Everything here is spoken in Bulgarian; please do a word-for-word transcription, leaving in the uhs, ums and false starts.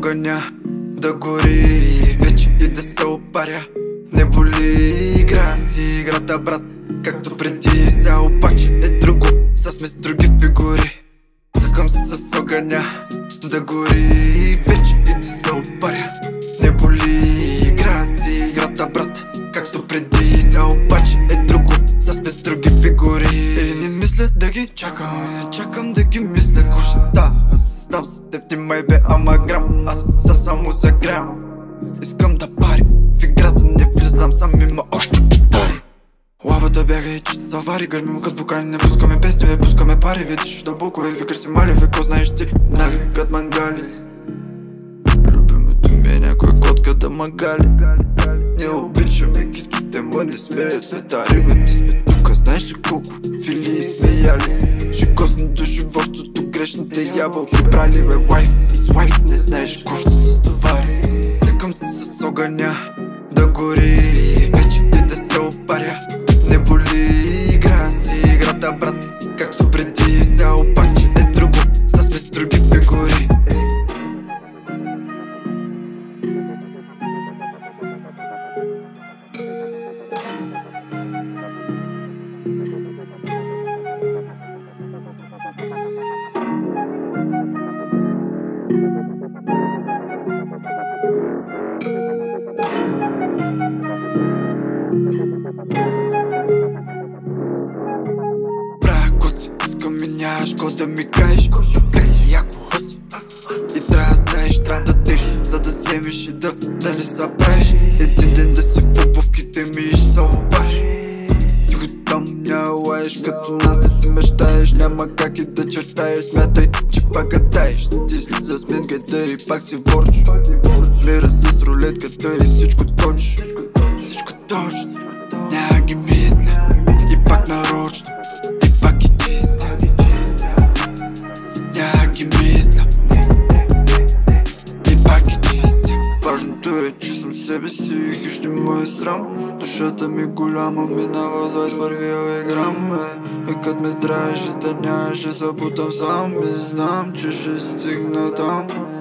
огъня да гори вече и да се опаря. Не боли, игра си играта, брат, както преди. Сега обаче е друго, са сме с други фигури. Цъкам се с огъня да гори вече и да се опаря. Не боли, игра си играта, брат, както преди. Сега обаче е друго, са сме с други фигури. И не мисля да ги чакам, не чакам да ги мисля. Ко ще става, аз знам за теб, ти май бе ама грам. Аз са само загрям, искам да пари, в играта не влизам, сам има още китари. Лавата бяга и чиста завари, гърмим като букани, не пускаме песни, бе пускаме пари. Видиш до букове, викаш си мали, бе ко знаеш ти, нали кът мангали. Любимото ми е някоя котка да магали. Не обичаме китките, ма не сме цветари. Бе ти сме тука, знаеш ли колко филии сме яли. Шикосното животното, грешните ябълки брали. Бе лайф из лайф, не знаеш ко ще се стовари. Цъкам се с огъня да гори вече и да се опаря. Не боли, игра си играта, брат, както преди. Сега обаче е друго, са сме с други фигури. Искам и нямаш го да ми кажеш, суплекси яко хъси. И трябва да знаеш, трябва да теш, за да вземеш и да, да не се правиш. Един ден да си в обувките ми и ще се опаш. Тихо там няма лаеш, като нас да си мечтаеш. Няма как и да чертаеш, смятай, че пак катаеш. Ти слиза с минката и пак си ворч. Мира с рулетката и всичко точно. Всичко точно, няма ги мисля. И пак нарочно, и пак ги чистя. Няма ги мисля, и пак ги чистя. Важното е, че съм себе си и хищ не му е срам. Душата ми голяма, минава двайсет и първия грам. И кът ме траеше да нямаше, се бутам сам. И знам, че ще стигна там.